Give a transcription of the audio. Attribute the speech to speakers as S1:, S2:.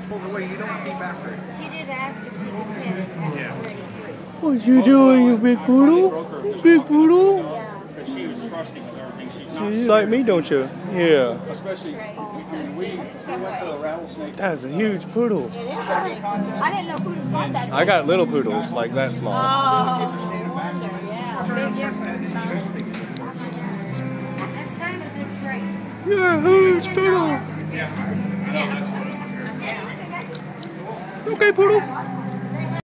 S1: pulled away. You don't keep after it.
S2: She did ask if she could get it.
S1: Yeah.
S3: What you doing, you big poodle? Big poodle?
S1: Because she was trusting with everything. She's
S3: So you like me, don't you? Yeah.
S1: especially when we went to the rattlesnake.
S3: That's a huge poodle.
S2: It is. I didn't know poodles got that.
S3: I got little poodles, like that small.
S2: Oh, no wonder, yeah. Big difference. That's kind of a good trait.
S3: You're a huge poodle.
S1: Yeah. I know, that's what
S3: Okay, poodle.